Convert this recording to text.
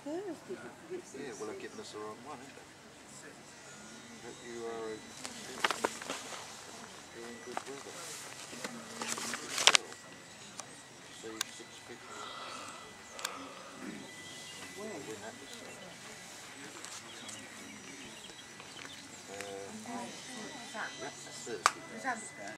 Thursday. Yeah, well, they're giving us the wrong one, isn't they? But you are you're in good weather. See 650. Where? When that was yeah, that's Thursday.